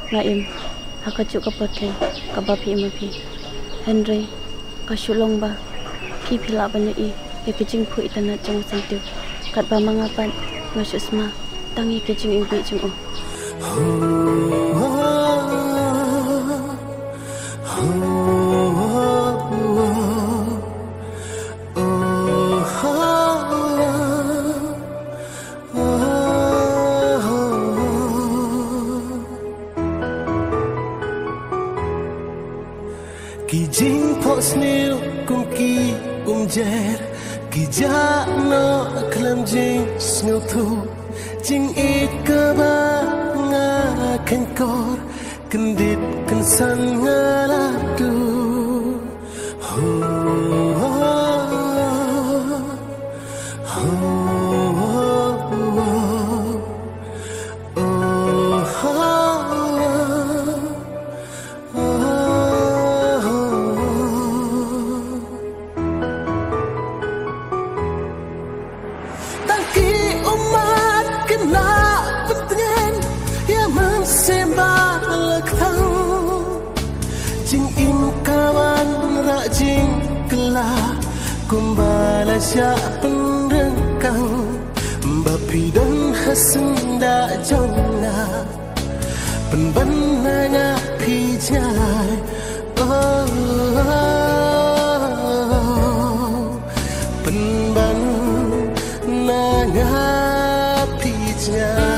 Ngaim, hakajuk kapotle, kabapi imapi. Henry, kasulong ba, kipila ba niya ya kejing pu itanat jong sentiu. Kat ba mangapan, ngasusma, tangi kejing impi jong o. Kijing po snil kum ki jer kija no klam jing snil tu jing it ka ba nga ken kor kendit ken san ngala tu kumbala siya penrengkang bapi dan hasenda jona penbananya pijai penbananya pijai.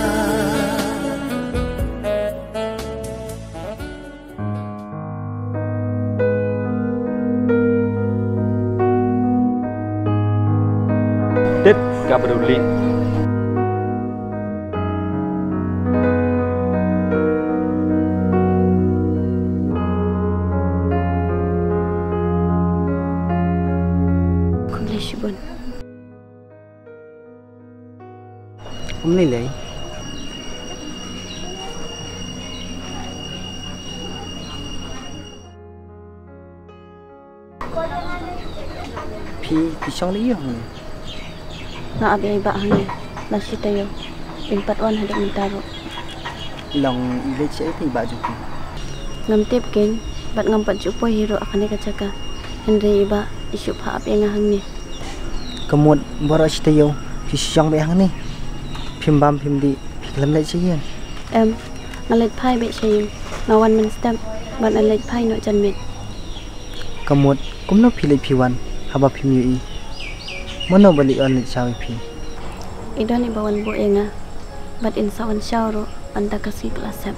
Gak peduli. Kumleshibun. Nilai. Pisang liang ni. Na abi ba hangin nasi tayo impat wan hadik mentaro Long ilay siya ito iba jupi ngamtip ken bat ngampat jupo hero akan kacaka Henry iba isu pa abi nga hangni Kamut bora siya tayo pisang bayang ni Pimbam pimdi piklam lay siya yan ngalit pai be siya ngawan man stamp bat ngalit pai no janmet Kamut kumno pilay piwan haba pimyu Mana balik on sawi pi? Idan ibawan bu enga, bat insawan syawro anda kasih kelasep.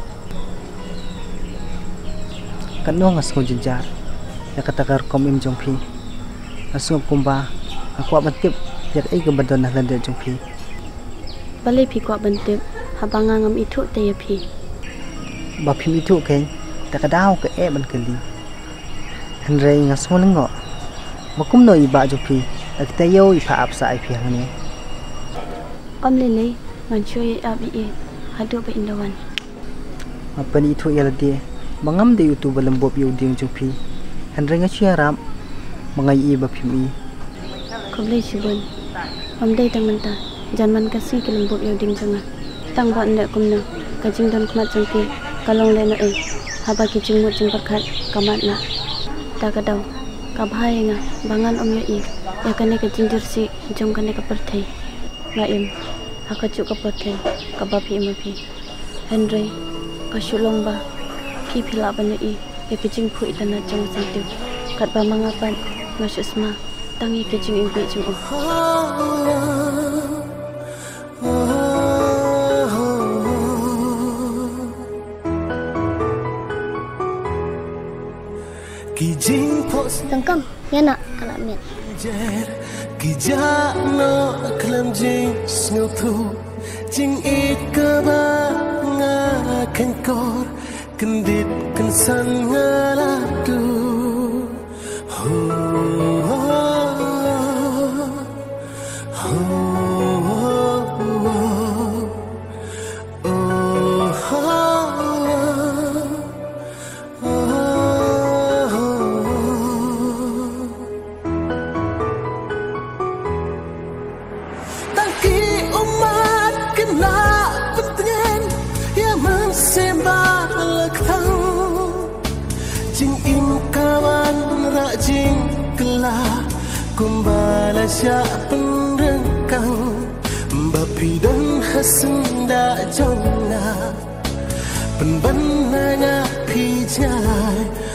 Kanu ngas ko jenjar, ya katakar kom im jong pi. Asung kumba, aku ab bentip, jak ai ke badon nah lande jong pi. Balai pi kuat bentip, habang ngam itu taya pi. Ba pi itu ken, tak kadau ke ban kali. Henry ngas mo lengo. Makum no iba jong pi. Kita yo ipa apsa ai piang ni. Lele mancuy abi hadu ba indawan. Apa ni itu ya ladi. Mangam de YouTube lembop yo ding jupi. Handrenga ram mangai iba pimi. Koblei sibun. Amdai tamanta janman kasih ke lembop yo ding janga. Tang ba ndak kumna kajing dan kumat jengki kalong lena haba kijing mut jeng perkat kamat na. Ta kadau kabhai nga bangan om yo ya kane ke jinjur si jom kane ke perthai ngaim hakajuk kapotle kabapi imapi Henry kasulong ba kipila ba niya ya kejing pu itanat jong sentiu kat ba mangapan ngasusma tangi kejing impi jong o Tengkam, ya nak anak mit. Kija no klam jing snil tu jing it ka ba nga ken kor kendit ken san ngala tu kelah kumbala sya penrengkang bapi dan hasenda jongna penbananya pijai